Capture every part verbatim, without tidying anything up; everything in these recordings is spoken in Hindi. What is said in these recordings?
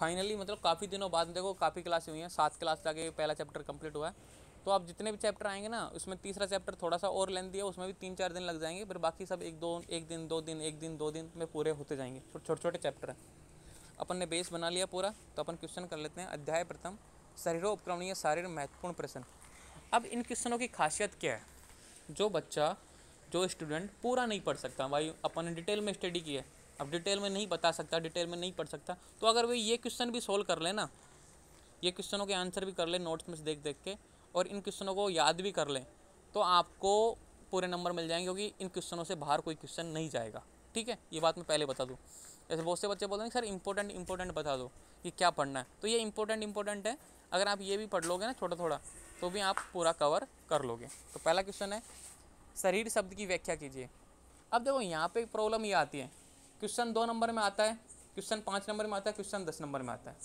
फाइनली मतलब काफ़ी दिनों बाद देखो काफ़ी क्लास हुई हैं, सात क्लास जाके पहला चैप्टर कंप्लीट हुआ है। तो अब जितने भी चैप्टर आएंगे ना उसमें तीसरा चैप्टर थोड़ा सा और लेंथ दिया, उसमें भी तीन चार दिन लग जाएंगे, फिर बाकी सब एक दो एक दिन दो दिन एक दिन दो दिन में पूरे होते जाएंगे। छोटे छोटे चैप्टर हैं। अपन ने बेस बना लिया पूरा, तो अपन क्वेश्चन कर लेते हैं। अध्याय प्रथम, शरीरोपक्रमणीय शारीर महत्वपूर्ण प्रश्न। अब इन क्वेश्चनों की खासियत क्या है? जो बच्चा जो स्टूडेंट पूरा नहीं पढ़ सकता, भाई अपन ने डिटेल में स्टडी की है, अब डिटेल में नहीं बता सकता, डिटेल में नहीं पढ़ सकता, तो अगर वो ये क्वेश्चन भी सोल्व कर ले ना, ये क्वेश्चनों के आंसर भी कर ले नोट्स में से देख देख के, और इन क्वेश्चनों को याद भी कर ले, तो आपको पूरे नंबर मिल जाएंगे, क्योंकि इन क्वेश्चनों से बाहर कोई क्वेश्चन नहीं जाएगा। ठीक है, ये बात मैं पहले बता दूँ। जैसे बहुत से बच्चे बोलते हैं सर इंपॉर्टेंट इंपॉर्टेंट बता दो कि क्या पढ़ना है, तो ये इंपॉर्टेंट इंपॉर्टेंट है। अगर आप ये भी पढ़ लोगे ना थोड़ा थोड़ा, तो भी आप पूरा कवर कर लोगे। तो पहला क्वेश्चन है, शरीर शब्द की व्याख्या कीजिए। अब देखो यहाँ पे प्रॉब्लम ये आती है, क्वेश्चन दो नंबर में आता है, क्वेश्चन पाँच नंबर में आता है, क्वेश्चन दस नंबर में आता है।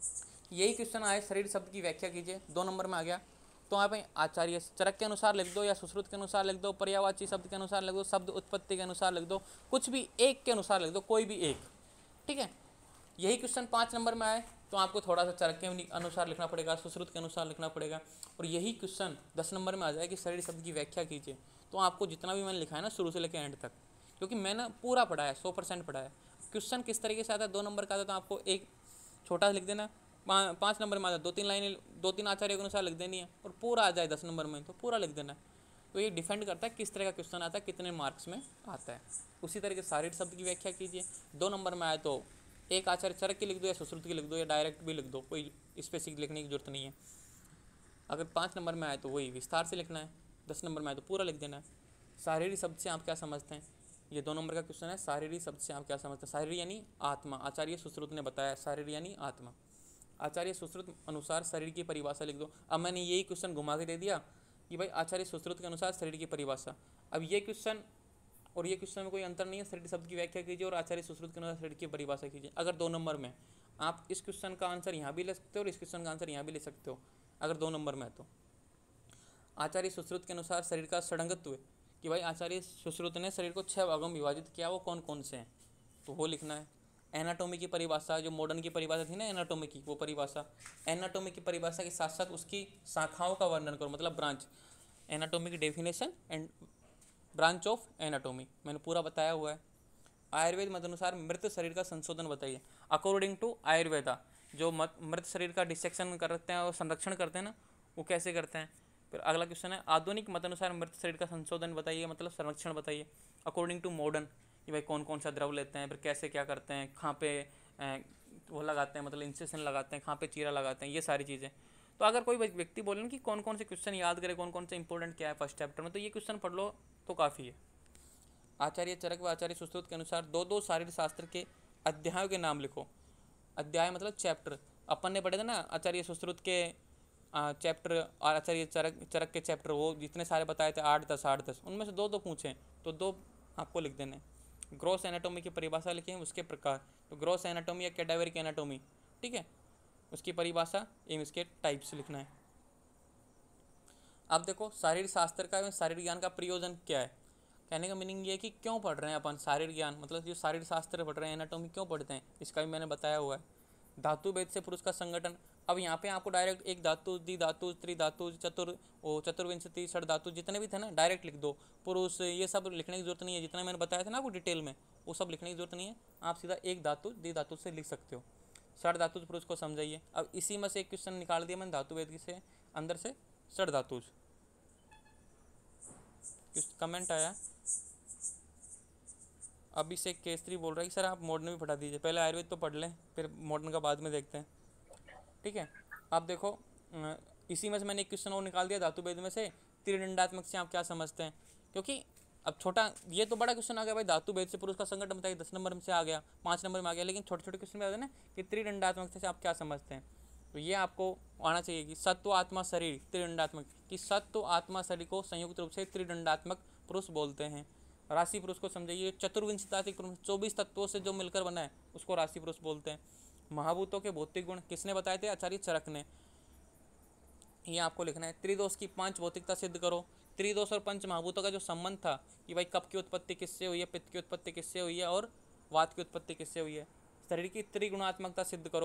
यही क्वेश्चन आए शरीर शब्द की व्याख्या कीजिए, दो नंबर में आ गया, तो आप आचार्य चरक के अनुसार लिख दो, या सुश्रुत के अनुसार लिख दो, पर्यायवाची शब्द के अनुसार लिख दो, शब्द उत्पत्ति के अनुसार लिख दो, कुछ भी एक के अनुसार लिख दो, कोई भी एक। ठीक है, यही क्वेश्चन पाँच नंबर में आए तो आपको थोड़ा सा चरक के अनुसार लिखना पड़ेगा, सुश्रुत के अनुसार लिखना पड़ेगा। और यही क्वेश्चन दस नंबर में आ जाए कि शरीर शब्द की व्याख्या कीजिए, तो आपको जितना भी मैंने लिखा है ना शुरू से लेकर एंड तक, क्योंकि मैंने पूरा पढ़ा है, सौ परसेंट पढ़ा है। क्वेश्चन किस तरीके से आता है, दो नंबर का आता है तो आपको एक छोटा लिख देना, पाँच नंबर में आता है दो तीन लाइनें दो तीन आचार्य के अनुसार लिख देनी है, और पूरा आ जाए दस नंबर में तो पूरा लिख देना है। तो ये डिपेंड करता है किस तरह का क्वेश्चन आता है, कितने मार्क्स में आता है। उसी तरीके से शारीर शब्द की व्याख्या कीजिए, दो नंबर में आए तो एक आचार्य चरक की लिख दो, या सुश्रुत की लिख दो, या डायरेक्ट भी लिख दो, कोई स्पेसिफिक लिखने की जरूरत नहीं है। अगर पाँच नंबर में आए तो वही विस्तार से लिखना है, दस नंबर में आए तो पूरा लिख देना है। शारीरिक शब्द से आप क्या समझते हैं, ये दो नंबर का क्वेश्चन है। शारीरिक शब्द से आप क्या समझते हैं? शारीर यानी आत्मा, आचार्य सुश्रुत ने बताया, शारीर यानी आत्मा। आचार्य सुश्रुत अनुसार शरीर की परिभाषा लिख दो। अब मैंने यही क्वेश्चन घुमा के दे दिया कि भाई आचार्य सुश्रुत के अनुसार शरीर की परिभाषा। अब ये क्वेश्चन और ये क्वेश्चन में कोई अंतर नहीं है, शरीर शब्द की व्याख्या कीजिए और आचार्य सुश्रुत के अनुसार शरीर की परिभाषा कीजिए। अगर दो नंबर में, आप इस क्वेश्चन का आंसर यहाँ भी ले सकते हो और इस क्वेश्चन का आंसर यहाँ भी ले सकते हो, अगर दो नंबर में है तो। आचार्य सुश्रुत के अनुसार शरीर का षडंगत्व, कि भाई आचार्य सुश्रुत ने शरीर को छह भागों में विभाजित किया, वो कौन कौन से हैं, तो वो लिखना है। एनाटोमी की परिभाषा, जो मॉडर्न की परिभाषा थी ना एनाटोमी की, वो परिभाषा, एनाटोमी की परिभाषा के साथ साथ उसकी शाखाओं का वर्णन करो, मतलब ब्रांच, एनाटोमी की definition and branch of anatomy मैंने पूरा बताया हुआ है। आयुर्वेद मत अनुसार मृत शरीर का संशोधन बताइए। अकॉर्डिंग टू आयुर्वेदा, जो मत मृत शरीर का डिसेक्शन करते हैं और संरक्षण करते हैं ना, वो कैसे करते हैं। फिर अगला क्वेश्चन है, आधुनिक मत अनुसार मृत शरीर का संशोधन बताइए, मतलब संरक्षण बताइए। अकॉर्डिंग टू मॉडर्न, कि भाई कौन कौन सा द्रव लेते हैं, फिर कैसे क्या करते हैं, कहाँ पे वो लगाते हैं, मतलब इंसेशन लगाते हैं, कहाँ पे चीरा लगाते हैं, ये सारी चीज़ें। तो अगर कोई व्यक्ति बोले ना कि कौन कौन से क्वेश्चन याद करे, कौन कौन से इंपॉर्टेंट क्या है फर्स्ट चैप्टर में, तो ये क्वेश्चन पढ़ लो तो काफ़ी है। आचार्य चरक व आचार्य सुश्रुत के अनुसार दो दो शारीर शास्त्र के अध्यायों के नाम लिखो। अध्याय मतलब चैप्टर, अपन ने पढ़े थे ना आचार्य सुश्रुत के चैप्टर और आचार्य चरक चरक के चैप्टर, वो जितने सारे बताए थे आठ दस आठ दस, उनमें से दो दो पूछें तो दो आपको लिख देने। ग्रॉस एनाटोमी की परिभाषा लिखें, उसके प्रकार, तो ग्रॉस एनाटोमी या कैडावरिक एनाटोमी, ठीक है, उसकी परिभाषा एवं इसके टाइप्स लिखना है। अब देखो शारीर शास्त्र का एवं शारीर ज्ञान का प्रयोजन क्या है। कहने का मीनिंग ये है कि क्यों पढ़ रहे हैं अपन शारीर ज्ञान, मतलब जो शारीर शास्त्र पढ़ रहे हैं, एनाटोमी क्यों पढ़ते हैं, इसका भी मैंने बताया हुआ है। धातु भेद से पुरुष का संगठन, अब यहाँ पे आपको डायरेक्ट एक धातु, द्वि धातु, त्रिधातु, चतुर ओ चतुर्विंशति, षड धातु, जितने भी थे ना डायरेक्ट लिख दो। पुरुष ये सब लिखने की जरूरत नहीं है, जितना मैंने बताया था ना आपको डिटेल में, वो सब लिखने की जरूरत नहीं है। आप सीधा एक धातु द्वि धातु से लिख सकते हो। षड धातु पुरुष को समझाइए। अब इसी में से एक क्वेश्चन निकाल दिया मैंने धातु वेद से अंदर से, षड धातु। कमेंट आया अभी से केसरी बोल रहा है कि सर आप मॉडर्न भी पढ़ा दीजिए, पहले आयुर्वेद तो पढ़ लें फिर मॉडर्न का बाद में देखते हैं, ठीक है। आप देखो इसी में से मैंने एक क्वेश्चन और निकाल दिया धातु वेद में से, त्रिदंडात्मक से आप क्या समझते हैं, क्योंकि अब छोटा ये तो बड़ा क्वेश्चन आ गया भाई, धातु भेद से पुरुष का संगठन बताइए, दस नंबर में से आ गया, पाँच नंबर में आ गया, लेकिन छोटे छोटे क्वेश्चन में आता है ना कि त्रिदंडात्मक से आप क्या समझते हैं, तो ये आपको आना चाहिए कि सत्व आत्मा शरीर त्रिदंडात्मक, कि सत्व आत्मा शरीर को संयुक्त रूप से त्रिदंडात्मक पुरुष बोलते हैं। राशि पुरुष को समझाइए। चतुर्विंशताधिक पुरुष, चौबीस तत्वों से जो मिलकर बना है उसको राशि पुरुष बोलते हैं। महाभूतों के भौतिक गुण किसने बताए थे, आचार्य चरक ने, ये आपको लिखना है। त्रिदोष की पांच भौतिकता सिद्ध करो। त्रिदोष और पंच महाभूतों का जो संबंध था कि भाई कफ की उत्पत्ति किससे हुई है, पित्त की उत्पत्ति किससे हुई है और वात की उत्पत्ति किससे हुई है। शरीर की त्रिगुणात्मकता सिद्ध करो।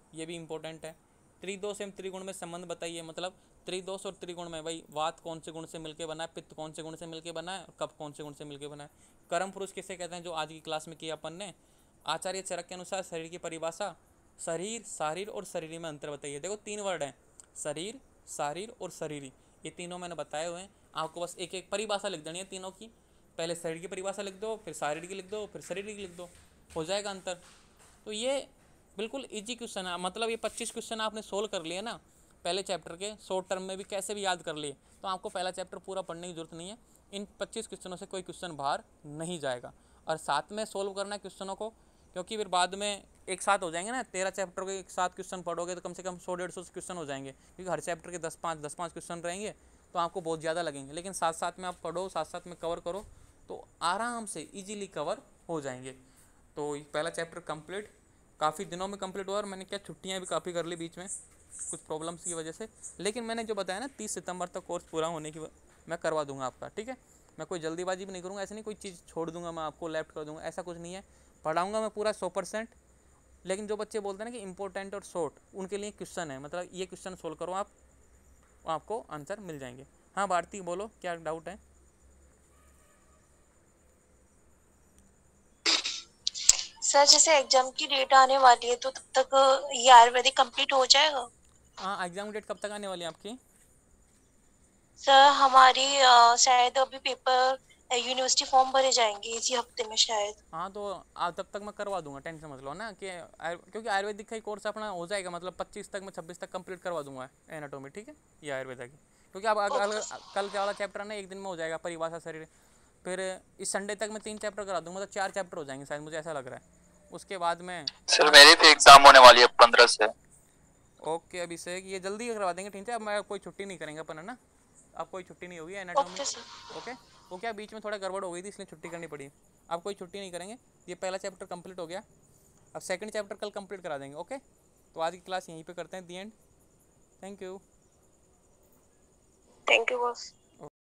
ये भी इंपॉर्टेंट है। त्रिदोष एवं त्रिगुण में संबंध बताइए, मतलब त्रिदोष और त्रिगुण में भाई वात कौन से गुण से मिलकर बना है, पित्त कौन से गुण से मिलकर बना है, कफ कौन से गुण से मिलकर बना है। कर्म पुरुष किसे कहते हैं, जो आज की क्लास में किया अपन ने। आचार्य चरक के अनुसार शरीर की परिभाषा, शरीर, शारीर और शरीरी में अंतर बताइए। देखो तीन वर्ड हैं, शरीर, शारीर और शरीरी, ये तीनों मैंने बताए हुए हैं। आपको बस एक एक परिभाषा लिख देनी है तीनों की। पहले शरीर की परिभाषा लिख दो, फिर शारीर की लिख दो, फिर शरीर की लिख दो, हो जाएगा अंतर। तो ये बिल्कुल इजी क्वेश्चन है, मतलब ये पच्चीस क्वेश्चन आपने सोल्व कर लिए ना पहले चैप्टर के, शॉर्ट टर्म में भी कैसे भी याद कर लिए, तो आपको पहला चैप्टर पूरा पढ़ने की जरूरत नहीं है। इन पच्चीस क्वेश्चनों से कोई क्वेश्चन बाहर नहीं जाएगा, और साथ में सोल्व करना है क्वेश्चनों को, क्योंकि फिर बाद में एक साथ हो जाएंगे ना, तेरह चैप्टर के एक साथ क्वेश्चन पढ़ोगे तो कम से कम सौ डेढ़ सौ क्वेश्चन हो जाएंगे, क्योंकि हर चैप्टर के दस पाँच दस पाँच क्वेश्चन रहेंगे, तो आपको बहुत ज़्यादा लगेंगे। लेकिन साथ साथ में आप पढ़ो, साथ साथ में कवर करो, तो आराम से इजीली कवर हो जाएंगे। तो पहला चैप्टर कंप्लीट, काफ़ी दिनों में कंप्लीट हुआ, और मैंने क्या छुट्टियां भी काफ़ी कर ली बीच में कुछ प्रॉब्लम्स की वजह से, लेकिन मैंने जो बताया ना तीस सितंबर तक कोर्स पूरा होने की मैं करवा दूंगा आपका, ठीक है। मैं कोई जल्दीबाजी भी नहीं करूँगा, ऐसे नहीं कोई चीज़ छोड़ दूंगा मैं आपको, लेफ्ट कर दूंगा, ऐसा कुछ नहीं है। पढ़ाऊँगा मैं पूरा सौ परसेंट। लेकिन जो बच्चे बोलते हैं ना कि इंपॉर्टेंट और शॉर्ट, उनके लिए क्वेश्चन है, मतलब ये क्वेश्चन सोल्व करो आप, आपको आंसर मिल जाएंगे। हाँ भारती बोलो, क्या डाउट है। सर जैसे एग्जाम की डेट आने वाली है, तो तब तक ये आयुर्वेदिक कंप्लीट हो जाएगा। हाँ एग्जाम डेट कब तक आने वाली है आपकी। सर हमारी अ, शायद अभी पेपर यूनिवर्सिटी फॉर्म भरे जाएंगे इसी हफ्ते में शायद। हाँ तो आ, तब तक मैं करवा दूंगा, टेंशन मत लो ना, कि आयु- क्योंकि आयुर्वेदिक का ही कोर्स अपना हो जाएगा, मतलब पच्चीस तक मैं छब्बीस तक कंप्लीट करवा दूंगा एनाटोमी, ठीक है, ये आयुर्वेदा की। क्योंकि अब अग- ओके अग- कल का वाला चैप्टर ना एक दिन में हो जाएगा, परिभाषा शरीर, फिर इस संडे तक मैं तीन चैप्टर करा दूंगा, मतलब चार चैप्टर हो जाएंगे शायद, मुझे ऐसा लग रहा है। उसके बाद में सर पाँच। मेरी भी एग्जाम होने वाली है पंद्रह से। ओके अभिषेक, ये जल्दी करवा देंगे, ठीक है। अब मैं कोई छुट्टी नहीं करेंगे अपन, है ना, अब कोई छुट्टी नहीं होगी एनाटोमी। Okay sir. ओके, वो क्या बीच में थोड़ा गड़बड़ हो गई थी, इसलिए छुट्टी करनी पड़ी। अब कोई छुट्टी नहीं करेंगे, ये पहला चैप्टर कंप्लीट हो गया, अब सेकंड चैप्टर कल कंप्लीट करा देंगे। ओके, तो आज की क्लास यहीं पे करते हैं, the end. Thank you. Thank you boss.